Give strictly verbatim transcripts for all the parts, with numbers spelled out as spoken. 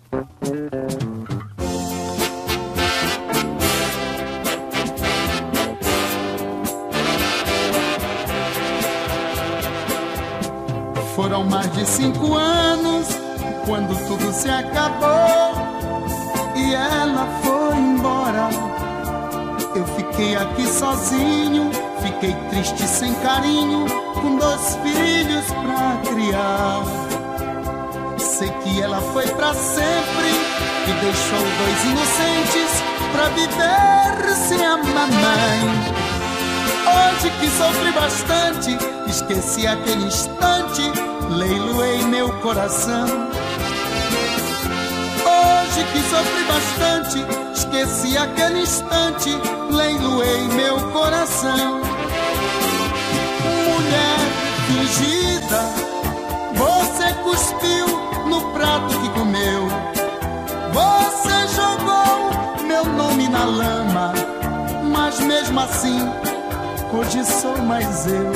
Foram mais de cinco anos quando tudo se acabou e ela foi embora. Eu fiquei aqui sozinho, fiquei triste sem carinho, com dois filhos pra criar. Sei que ela foi pra sempre e deixou dois inocentes pra viver sem a mamãe. Hoje que sofri bastante, esqueci aquele instante, leiloei meu coração. Hoje que sofri bastante, esqueci aquele instante, leiloei meu coração. Mulher fingida, você cuspiu no prato que comeu. Você jogou meu nome na lama, mas mesmo assim hoje sou mais eu.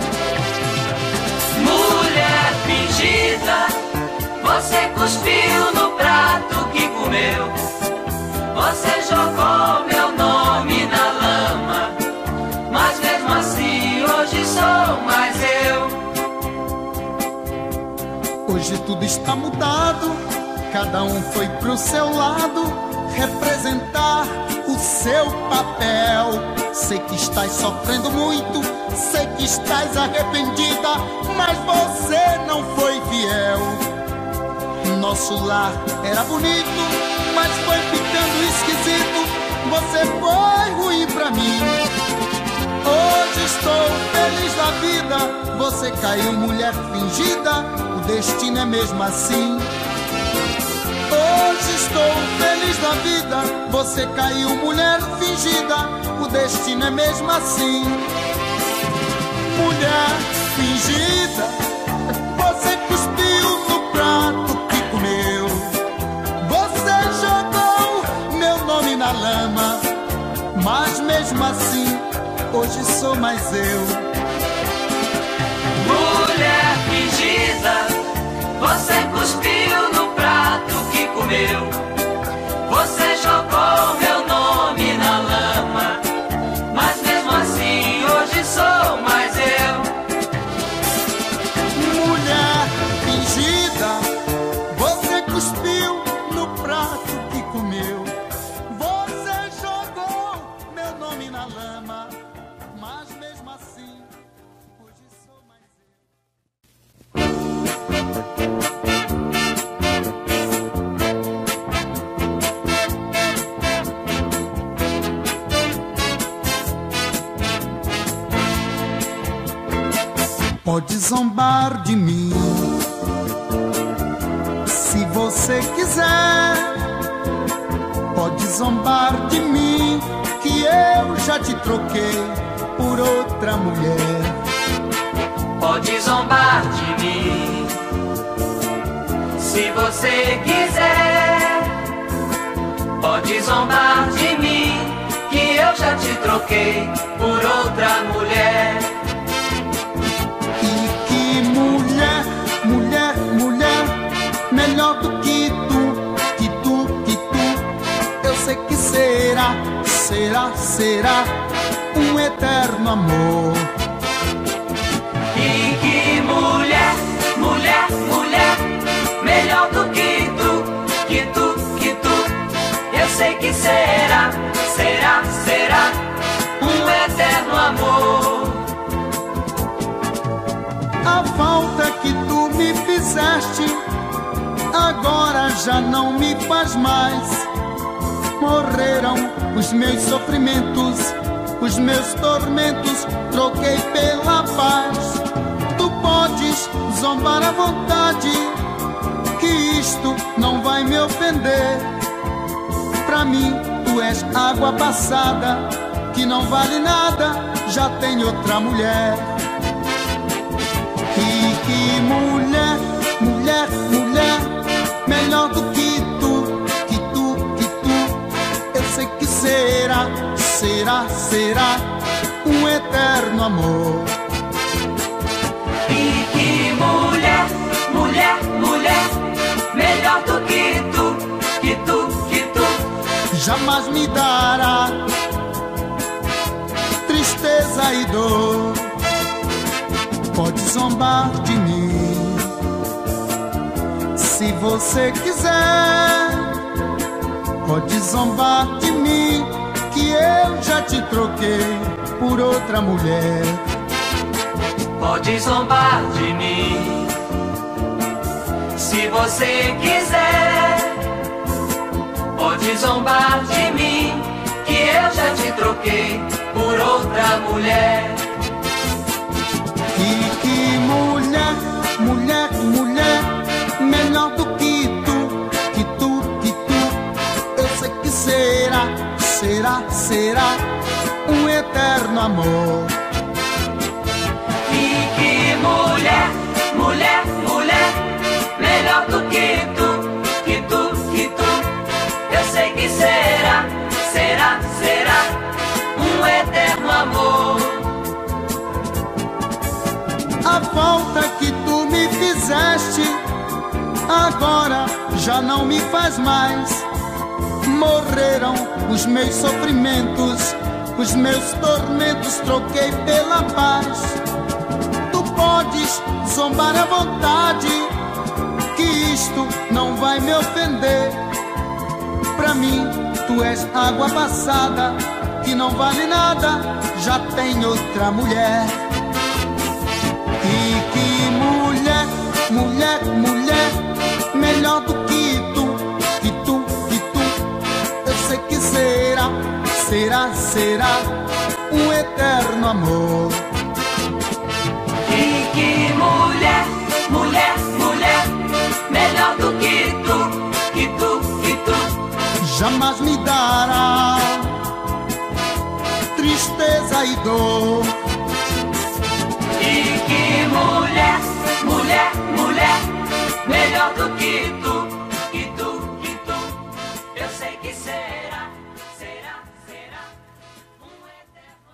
Mulher fingida, você cuspiu no prato que comeu. Você jogou meu nome na lama, mas mesmo assim hoje sou mais eu. Hoje tudo está mudado, cada um foi pro seu lado representar o seu papel. Sei que estás sofrendo muito, sei que estás arrependida, mas você não foi fiel. Nosso lar era bonito, mas foi ficando esquisito. Você foi ruim pra mim. Hoje estou feliz da vida, você caiu, mulher fingida, o destino é mesmo assim. Hoje estou feliz da vida, você caiu, mulher fingida, o destino é mesmo assim. Mulher fingida, você cuspiu no prato que comeu. Você jogou meu nome na lama, mas mesmo assim hoje sou mais eu. Mulher fingida, você cuspiu no prato que comeu. Você jogou meu nome na lama, mas mesmo assim hoje sou mais eu. Mulher fingida, você cuspiu no prato que comeu. Você jogou meu nome na lama, mas mesmo assim hoje sou mais eu. Pode zombar de mim se você quiser. Pode zombar de mim que eu já te troquei por outra mulher. Pode zombar de mim se você quiser. Pode zombar de mim que eu já te troquei por outra mulher. Mulher, mulher, mulher, melhor do que tu, que tu, que tu. Eu sei que será, será, será um eterno amor. E que mulher, mulher, mulher, melhor do que tu, que tu, que tu. Eu sei que será, será, será um eterno amor. A falta que tu me fizeste agora já não me faz mais. Morreram os meus sofrimentos, os meus tormentos, troquei pela paz. Tu podes zombar à vontade, que isto não vai me ofender. Pra mim tu és água passada, que não vale nada, já tem outra mulher. E que mulher, mulher, mulher, melhor do que tu, que tu, que tu. Eu sei que será, será, será um eterno amor. E que mulher, mulher, mulher, melhor do que tu, jamais me dará tristeza e dor. Pode zombar de mim se você quiser, pode zombar de mim que eu já te troquei por outra mulher. Pode zombar de mim se você quiser, pode zombar de mim que eu já te troquei por outra mulher. E que mulher, mulher, mulher, melhor do que tu, que tu, que tu, eu sei que será, será, será um eterno amor. E que mulher, mulher, mulher, melhor do que tu, que tu, que tu, eu sei que será, será, será um eterno amor. A falta que tu me fizeste agora já não me faz mais. Morreram os meus sofrimentos, os meus tormentos troquei pela paz. Tu podes zombar à vontade, que isto não vai me ofender. Pra mim tu és água passada, que não vale nada, já tem outra mulher. E que mulher, mulher, mulher, melhor do que tu, que tu, que tu, eu sei que será, será, será um eterno amor. E que mulher, mulher, mulher, melhor do que tu, que tu, que tu, jamais me dará tristeza e dor. E que mulher, mulher, mulher, melhor do que tu, que tu, que tu, eu sei que será, será, será um eterno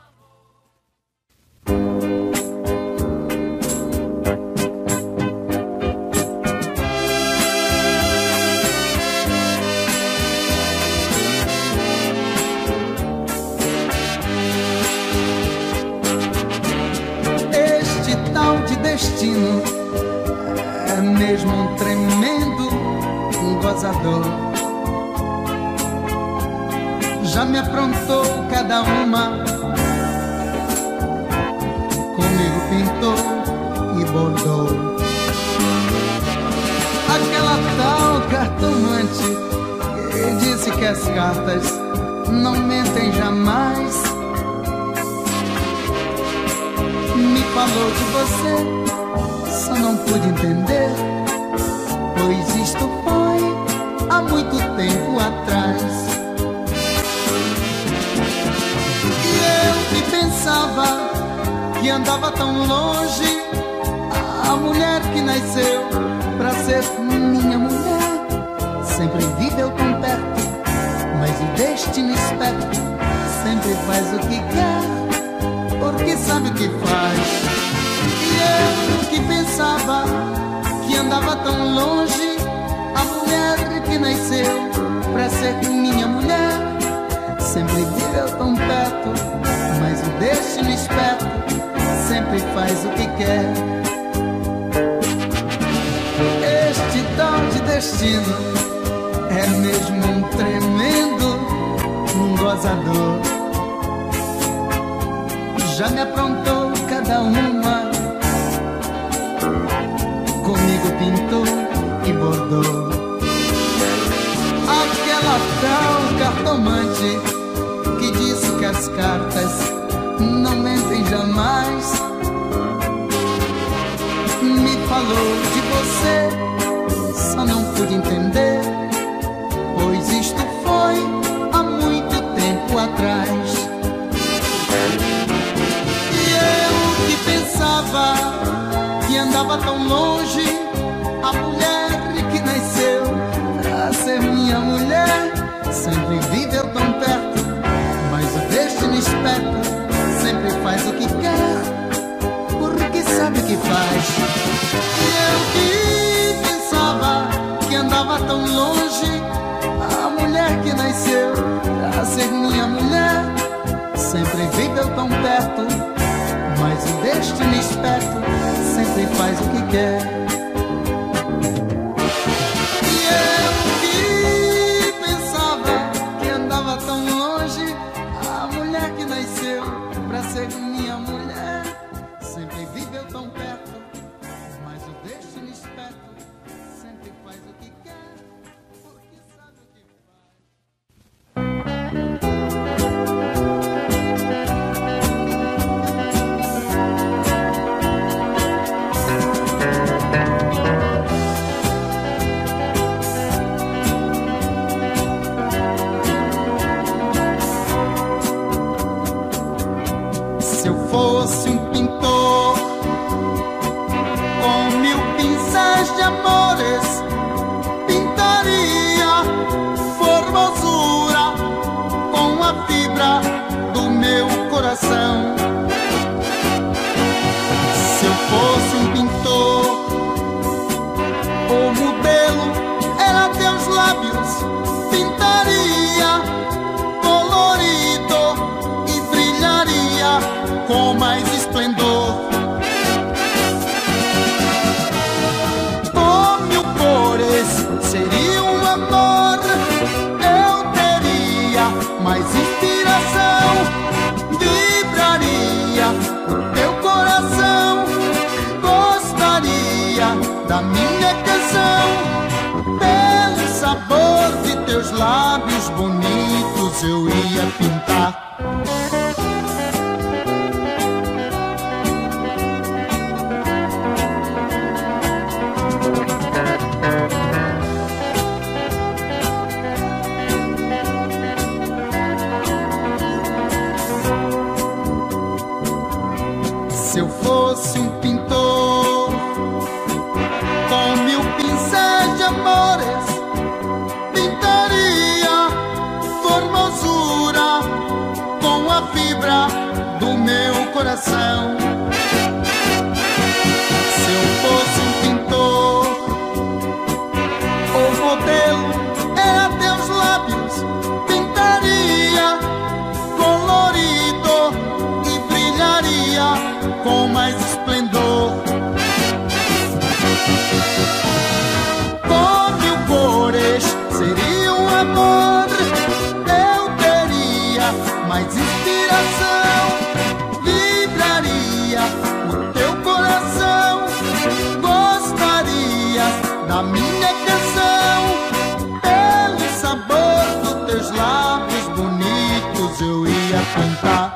destino é mesmo um tremendo um gozador. Já me aprontou cada uma, comigo pintou e bordou. Aquela tal cartomante que disse que as cartas não mentem jamais, me falou de você, só não pude entender, pois isto foi há muito tempo atrás. E eu que pensava que andava tão longe, a mulher que nasceu pra ser minha mulher, sempre viveu tão perto, mas o destino esperto sempre faz o que quer, porque sabe o que faz. E eu que pensava que andava tão longe, a mulher que nasceu pra ser minha mulher, sempre viveu tão perto, mas o destino esperto sempre faz o que quer. Este tal de destino é mesmo um tremendo um gozador. Já me aprontou cada uma, comigo pintou e bordou. Aquela tal cartomante que disse que as cartas não mentem jamais, me falou de você, só não pude entender, pois isto foi há muito tempo atrás. Pensava que andava tão longe, a mulher que nasceu pra ser minha mulher, sempre viveu tão perto, mas o destino esperto sempre faz o que quer, porque sabe o que faz. E eu que pensava que andava tão longe, a mulher que que nasceu pra ser minha mulher, sempre viveu tão perto, mas o destino esperto sempre faz o que quer. E eu que pensava que andava tão longe, a mulher que nasceu pra ser minha mulher, sempre viveu tão perto, mas o destino esperto sempre faz o que quer, porque sabe o que Se eu fosse um pintor com mil pincéis de amores, pintaria formosura com a fibra do meu coração. Se eu fosse um pintor, o modelo era teus lábios, pintaria colorido e brilharia com mais esplendor. Com mil cores seria um amor, eu teria mais inspiração, vibraria o teu coração, gostaria da minha canção, pelo sabor de teus lábios bonitos eu ia pintar. Se eu fosse um pintor com mil pincéis de amores, pintaria formosura com a fibra do meu coração. Se eu fosse um pintor, o modelo era teus lábios, pintaria colorido e brilharia com mais esplendor. Com mil cores seria um amor, eu teria mais inspiração, vibraria o teu coração, gostaria da minha canção, pelo sabor dos teus lábios bonitos eu ia cantar.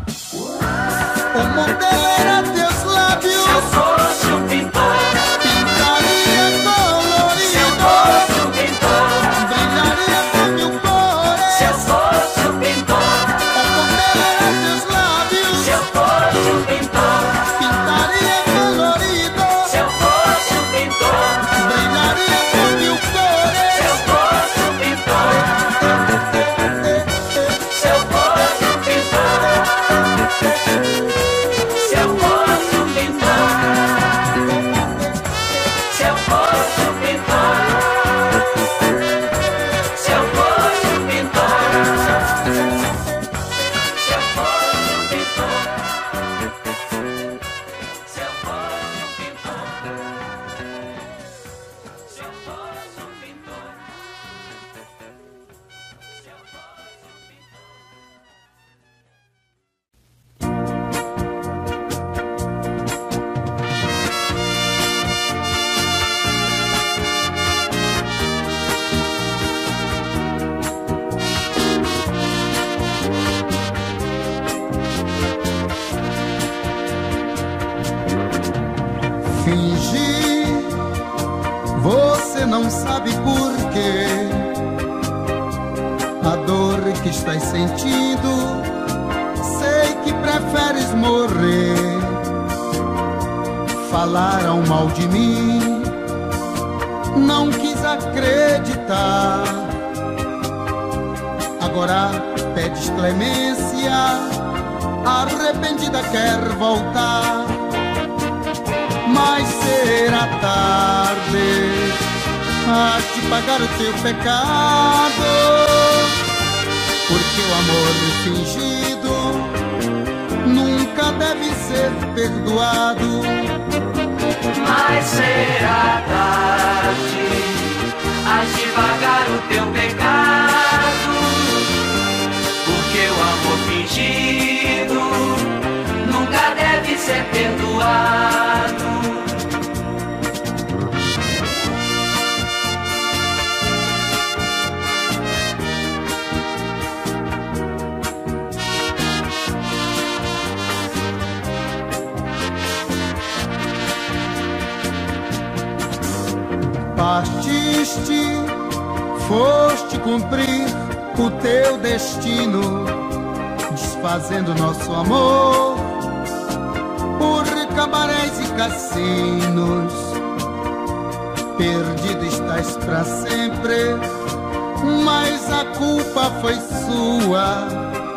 O modelo era teus lábios. Se eu fosse um pintor, pintaria colorido. se eu fosse um pintor, Brilharia com mil cores. se eu fosse um pintor, O modelo era teus lábios. se eu fosse um pintor, Pintaria colorido. se eu fosse um pintor, Brilharia com mil cores. se eu fosse um pintor, se eu fosse um pintor, se eu fosse um pintor, se eu fosse um pintor, se eu fosse um pintor, se eu fosse um pintor, se eu fosse um pintor, se eu fosse um pintor, se eu fosse um pintor. Fingir, você não sabe por quê. A dor que estás sentindo, sei que preferes morrer. Falaram mal de mim, não quis acreditar. Agora pedes clemência, arrependida quer voltar. Mas será tarde a te pagar o teu pecado. porque o amor fingido nunca deve ser perdoado. Mas será tarde, hás de pagar o teu pecado, porque o amor fingido nunca deve ser perdoado. Partiste, foste cumprir o teu destino, desfazendo nosso amor por cabarés e cassinos. Perdido estás pra sempre, mas a culpa foi sua.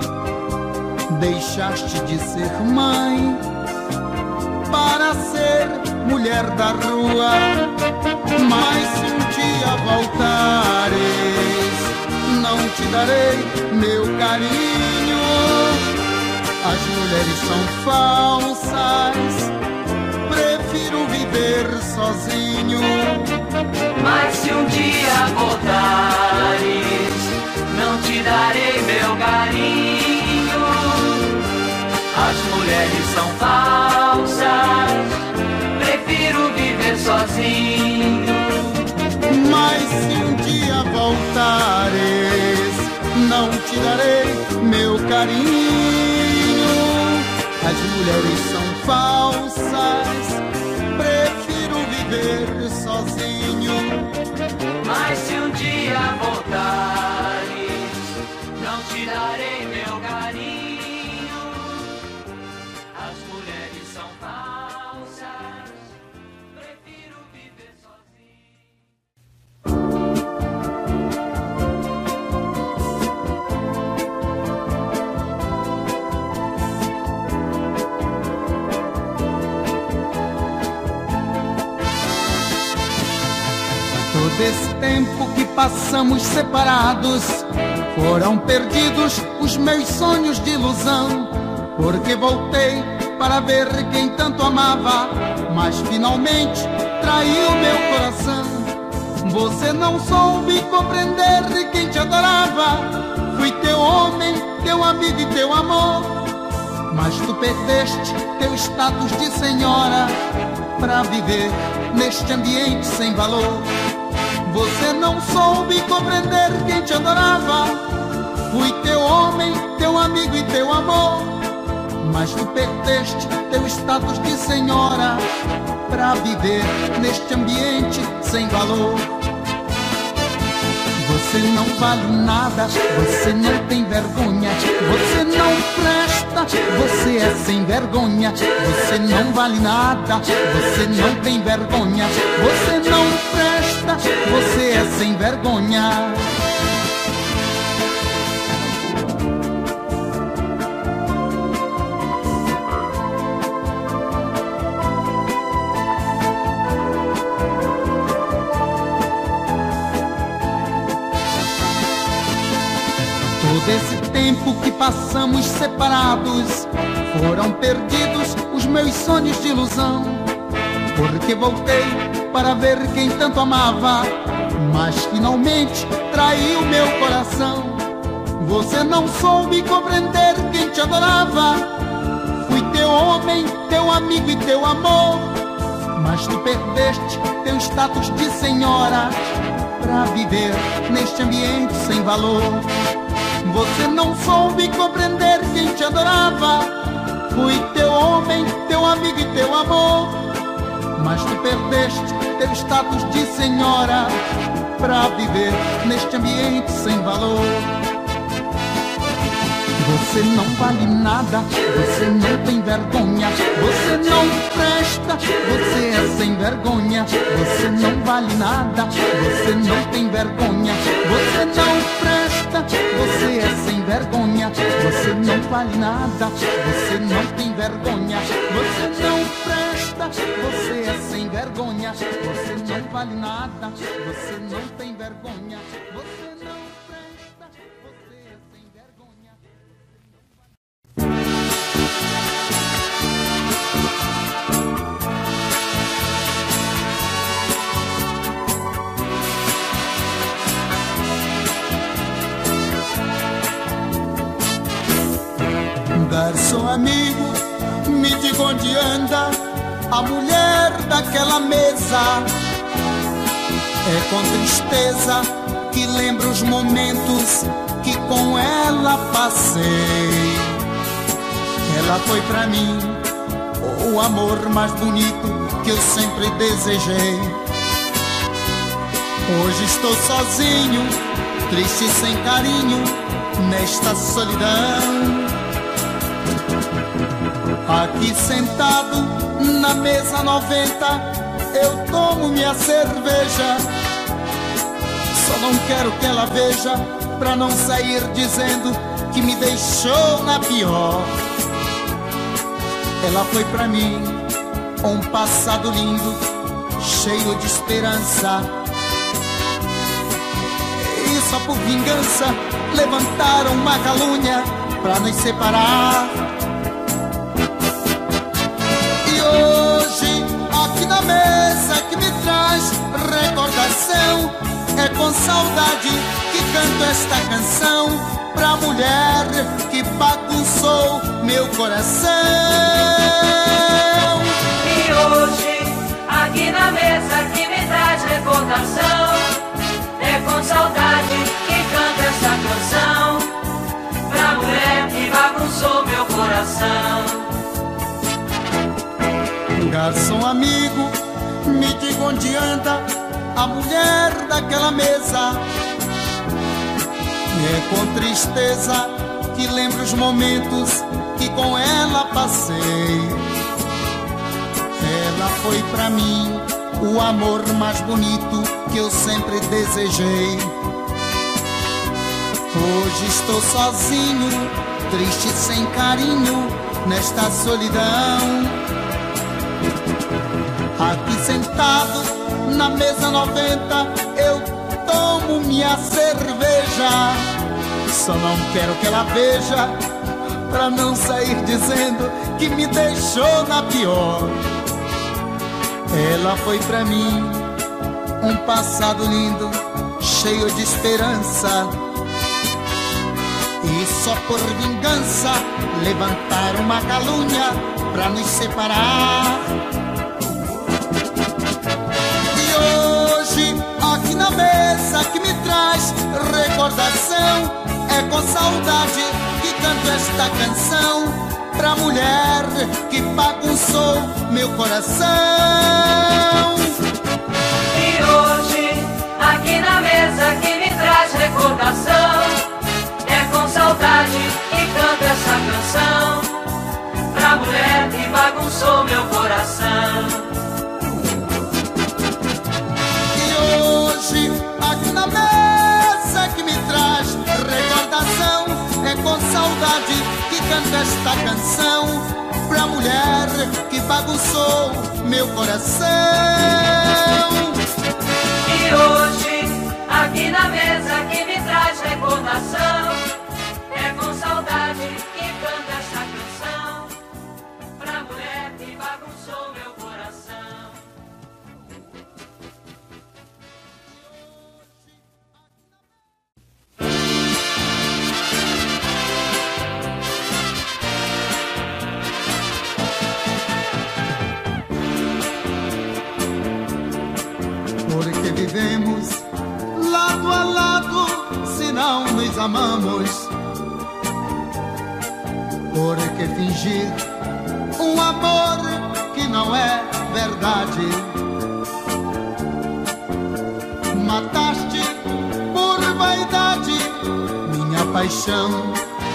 Deixaste de ser mãe para ser mulher da rua. Mas se um dia voltares, não te darei meu carinho. As mulheres são falsas, prefiro viver sozinho. Mas se um dia voltares, não te darei meu carinho. As mulheres são falsas, prefiro viver sozinho. Mas se um dia voltares, não te darei meu carinho. As mulheres são falsas, prefiro viver sozinho. Mas se um dia voltares, não te darei meu carinho. As mulheres são falsas, prefiro viver sozinho. Todo esse tempo que passamos separados, foram perdidos os meus sonhos de ilusão. Porque voltei para ver quem tanto amava, mas finalmente traiu meu coração. Você não soube compreender quem te adorava. Fui teu homem, teu amigo e teu amor, mas tu perdeste teu status de senhora pra viver neste ambiente sem valor. Você não soube compreender quem te adorava. Fui teu homem, teu amigo e teu amor, mas tu perdeste teu status de senhora pra viver neste ambiente sem valor. Você não vale nada, você não tem vergonha, você não presta, você é sem vergonha. Você não vale nada, você não tem vergonha, você não presta, você é sem vergonha. Todo esse tempo que passamos separados, foram perdidos os meus sonhos de ilusão. Porque voltei para ver quem tanto amava, mas finalmente traiu meu coração. Você não soube compreender quem te adorava. Fui teu homem, teu amigo e teu amor, mas tu perdeste teu status de senhora pra viver neste ambiente sem valor. Você não soube compreender quem te adorava. Fui teu homem, teu amigo e teu amor, mas tu perdeste teu status de senhora pra viver neste ambiente sem valor. Você não vale nada, você não tem vergonha, você não presta, você é sem vergonha. Você não vale nada, você não tem vergonha, você não presta, você é sem vergonha. Você não vale nada, você não tem vergonha, você não presta, você é sem vergonha. Você não vale nada, você não tem vergonha, você não presta, você é sem vergonha. Garçom amigo, me diga onde anda a mulher daquela mesa. É com tristeza que lembro os momentos que com ela passei. Ela foi pra mim o amor mais bonito que eu sempre desejei. Hoje estou sozinho, triste e sem carinho, nesta solidão. Aqui sentado na mesa noventa, eu tomo minha cerveja. Só não quero que ela veja, pra não sair dizendo que me deixou na pior. Ela foi pra mim um passado lindo, cheio de esperança. E só por vingança levantaram uma calúnia pra nos separar. E hoje, aqui na mesa que me traz recordação, é com saudade que canto esta canção pra mulher que bagunçou meu coração. E hoje, aqui na mesa que me traz recordação, é com saudade que canto esta canção pra mulher que bagunçou meu coração. Garçom amigo, me diga onde anda a mulher daquela mesa. E é com tristeza que lembro os momentos que com ela passei. Ela foi pra mim o amor mais bonito que eu sempre desejei. Hoje estou sozinho, triste e sem carinho, nesta solidão. Aqui sentado na mesa noventa, eu tomo minha cerveja. Só não quero que ela veja, pra não sair dizendo que me deixou na pior. Ela foi pra mim um passado lindo, cheio de esperança. E só por vingança levantaram uma calúnia pra nos separar. Aqui na mesa que me traz recordação, é com saudade que canto esta canção pra mulher que bagunçou meu coração. E hoje, aqui na mesa que me traz recordação, é com saudade que canto essa canção pra mulher que bagunçou meu coração. Hoje, aqui na mesa que me traz recordação, é com saudade que canto esta canção pra mulher que bagunçou meu coração. E hoje, aqui na mesa que me traz recordação, é com saudade que canto esta canção pra mulher que bagunçou meu coração. Porque vivemos lado a lado se não nos amamos? Por que fingir um amor que não é verdade? Mataste por vaidade minha paixão,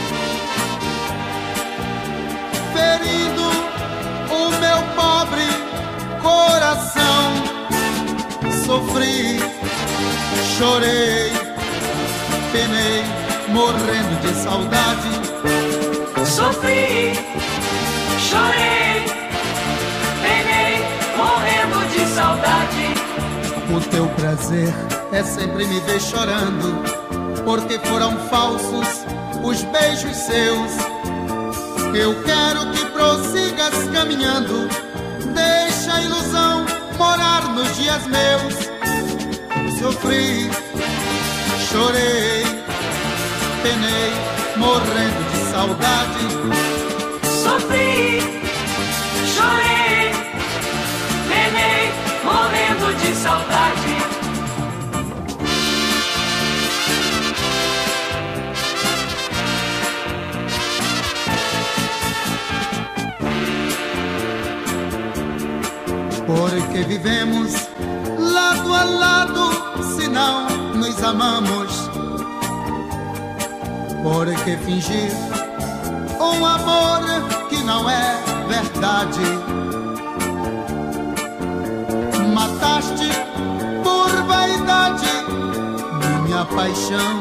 ferindo o meu pobre coração. Sofri, chorei, penei, morrendo de saudade. Sofri, chorei, penei, morrendo de saudade. O teu prazer é sempre me ver chorando, porque foram falsos os beijos seus. Eu quero que prossigas caminhando, deixa a ilusão morar nos dias meus. Sofri, chorei, penei, morrendo de saudade. saudade. Porque vivemos lado a lado, se não nos amamos. Porque fingir um amor que não é verdade. Mataste por vaidade minha paixão,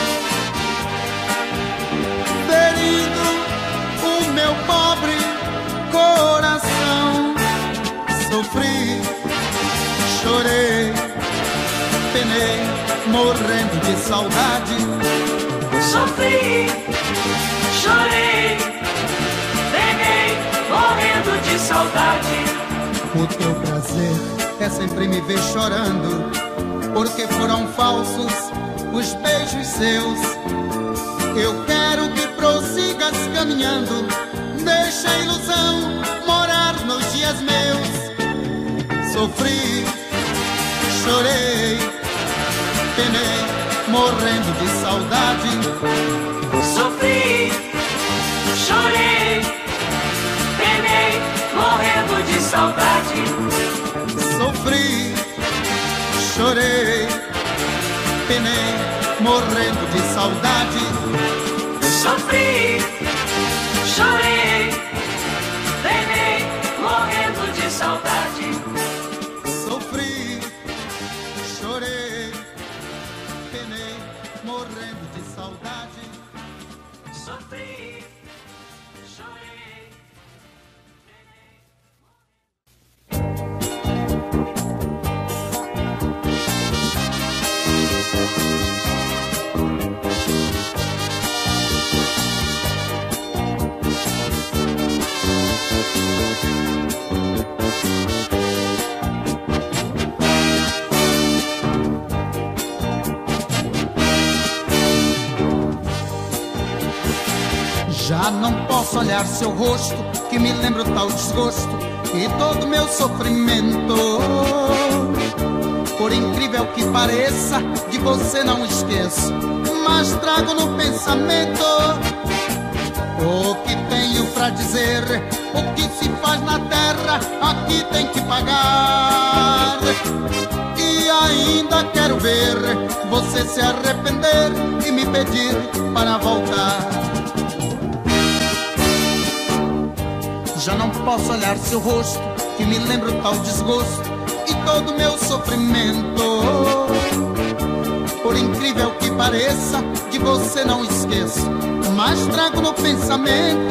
ferindo o meu pobre coração. Sofri, chorei, penei, morrendo de saudade. Sofri, chorei, penei, morrendo de saudade. O teu prazer é sempre me ver chorando, porque foram falsos os beijos seus. Eu quero que prossigas caminhando, deixa a ilusão morar nos dias meus. Sofri, chorei, penei, morrendo de saudade. Sofri, chorei, penei, morrendo de saudade. Sofri, chorei, penei, morrendo de saudade. Sofri, chorei, penei, morrendo de saudade. Sofri, chorei, penei, morrendo de saudade. Sofri, chorei. Já não posso olhar seu rosto, que me lembra o tal desgosto e todo meu sofrimento. Por incrível que pareça, de você não esqueço, mas trago no pensamento o que tenho pra dizer. O que se faz na terra, aqui tem que pagar. E ainda quero ver você se arrepender e me pedir para voltar. Já não posso olhar seu rosto, que me lembra o tal desgosto e todo meu sofrimento. Por incrível que pareça, de você não esqueço, mas trago no pensamento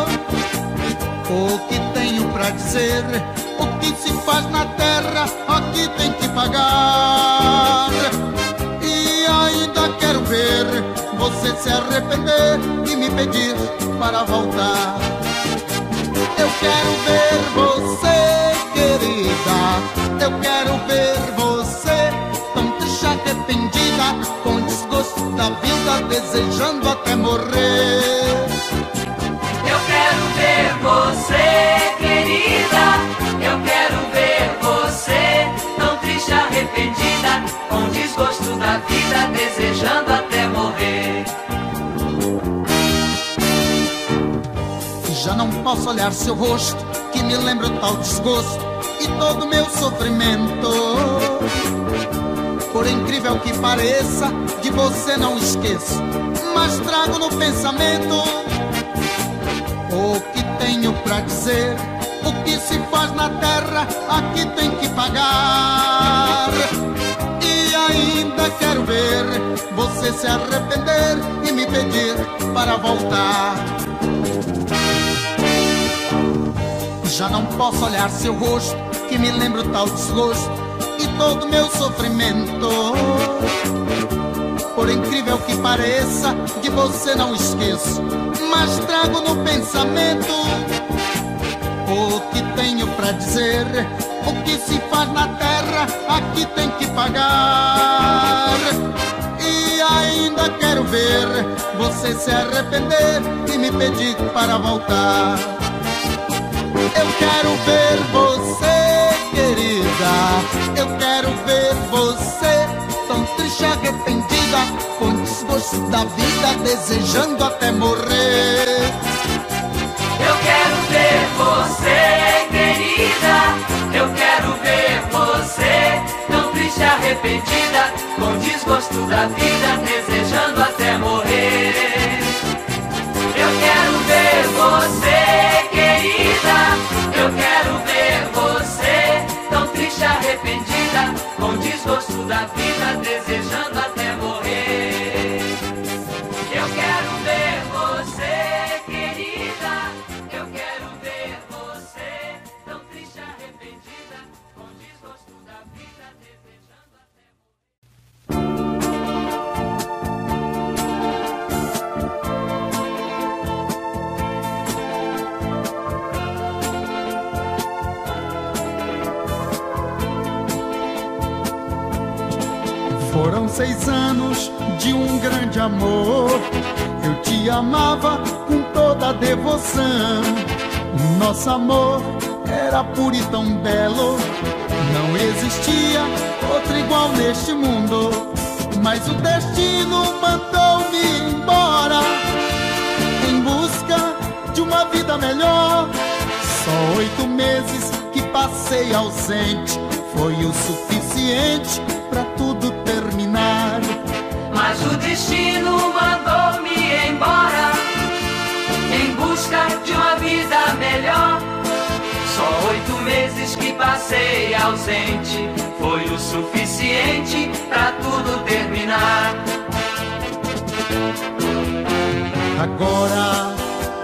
o que tenho pra dizer. O que se faz na terra, aqui tem que pagar. E ainda quero ver você se arrepender e me pedir para voltar. Eu quero ver você, querida, eu quero ver você tão triste, arrependida, com desgosto da vida, desejando até morrer. Eu quero ver você, querida, eu quero ver você tão triste, arrependida, com desgosto da vida, desejando até morrer. Já não posso olhar seu rosto, que me lembra o tal desgosto e todo meu sofrimento. Por incrível que pareça, de você não esqueço, mas trago no pensamento o que tenho pra dizer. O que se faz na terra, aqui tem que pagar. E ainda quero ver você se arrepender e me pedir para voltar. Já não posso olhar seu rosto, que me lembra o tal desgosto e todo meu sofrimento. Por incrível que pareça, de você não esqueço, mas trago no pensamento o que tenho pra dizer. O que se faz na terra, aqui tem que pagar. E ainda quero ver você se arrepender e me pedir para voltar. Eu quero ver você, querida, querida, eu quero ver você tão triste, arrependida, com desgosto da vida, desejando até morrer. Eu quero ver você, querida, eu quero ver você tão triste, arrependida, com desgosto da vida, desejando até morrer. Eu quero ver você, querida, eu quero ver você tão triste, arrependida, com desgosto da vida, desejando até morrer. Eu quero ver você, querida, eu quero ver você tão triste, arrependida, com desgosto da vida, desejando até morrer. Foram seis anos de um grande amor. Eu te amava com toda a devoção. Nosso amor era puro e tão belo. Não existia outro igual neste mundo. Mas o destino mandou-me embora em busca de uma vida melhor. Só oito meses que passei ausente foi o suficiente pra tudo terminar. Mas o destino mandou-me embora em busca de uma vida melhor. Só oito meses que passei ausente foi o suficiente pra tudo terminar. Agora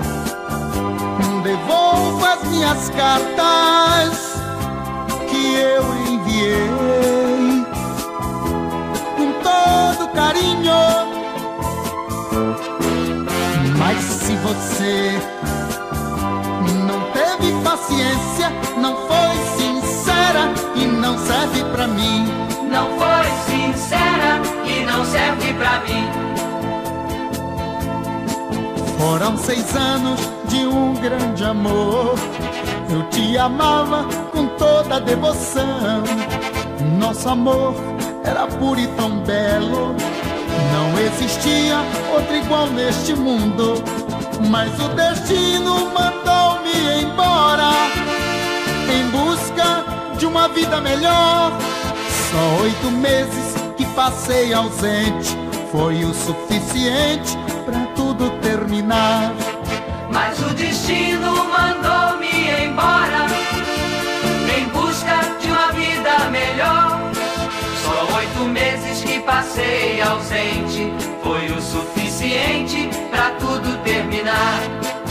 devolva as minhas cartas que eu enviei com todo carinho. Mas se você não teve paciência, não foi sincera e não serve pra mim. Não foi sincera e não serve pra mim. Foram seis anos de um grande amor. Eu te amava com toda a devoção. Nosso amor era puro e tão belo. Não existia outro igual neste mundo. Mas o destino mandou-me embora em busca de uma vida melhor. Só oito meses que passei ausente foi o suficiente pra tudo terminar. Mas o destino mandou-me embora em busca de uma vida melhor. Só oito meses que passei ausente foi o suficiente pra tudo terminar.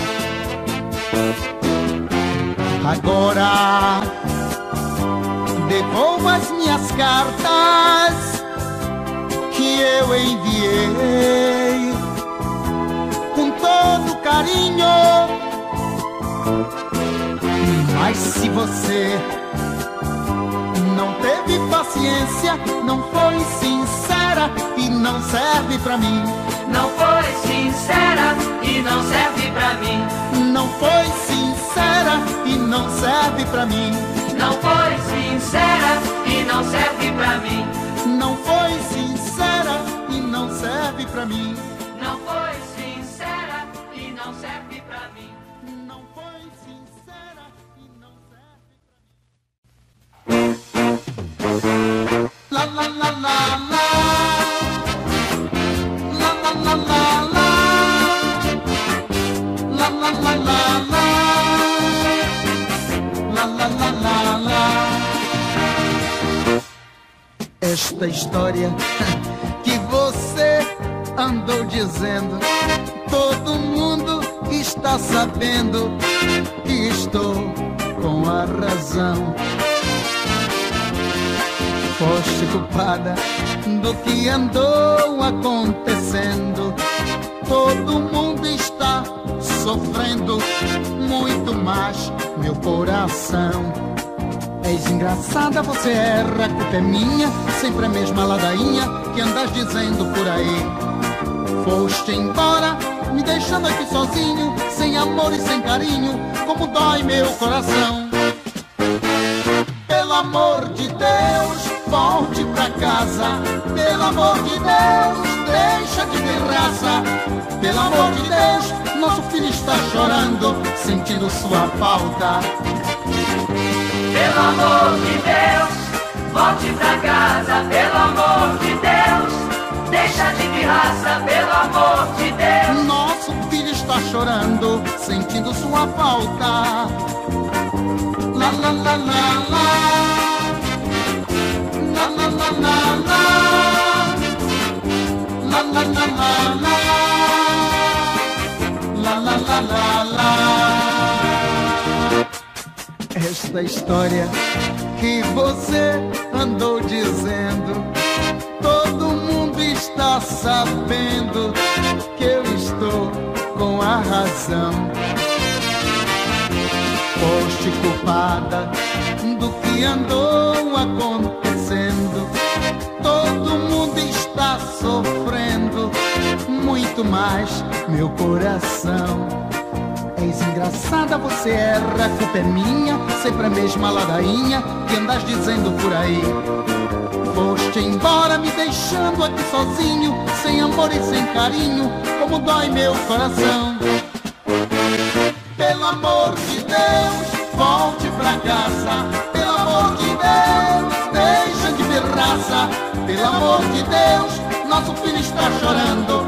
Agora devolva as minhas cartas que eu enviei com todo carinho. Mas se você não teve paciência, não foi sincera e não serve pra mim. Não foi sincera e não serve pra mim. Não foi sincera e não serve pra mim. Não foi sincera e não serve pra mim. Não foi sincera e não serve pra mim. Não foi sincera e não serve pra mim. Não foi sincera e não serve pra mim. La la la la la. La la la la la. La la la la la. La la la la la. Esta história que você andou dizendo, todo mundo está sabendo que estou com a razão. Foste culpada do que andou acontecendo. Todo mundo está sofrendo muito mais meu coração. És engraçada, você erra, a culpa é minha. Sempre a mesma ladainha que andas dizendo por aí. Foste embora, me deixando aqui sozinho, sem amor e sem carinho, como dói meu coração. Pelo amor de Deus, volte pra casa. Pelo amor de Deus, deixa de pirraça. Pelo amor de Deus, nosso filho está chorando, sentindo sua falta. Pelo amor de Deus, volte pra casa. Pelo amor de Deus, deixa de pirraça. Pelo amor de Deus, nosso filho está chorando, sentindo sua falta. La la la la la, la la la la la, la la la la la, la la la la la. Esta história que você andou dizendo, todo mundo está sabendo que eu estou com a razão. Foste culpada do que andou acontecendo. Todo mundo está sofrendo, muito mais meu coração. És engraçada, você erra, a culpa é minha, sempre a mesma ladainha que andas dizendo por aí. Foste embora me deixando aqui sozinho, sem amor e sem carinho, como dói meu coração. Pelo amor de Deus, volte pra casa. Pelo amor de Deus, deixa de pirraça. Pelo amor de Deus, nosso filho está chorando,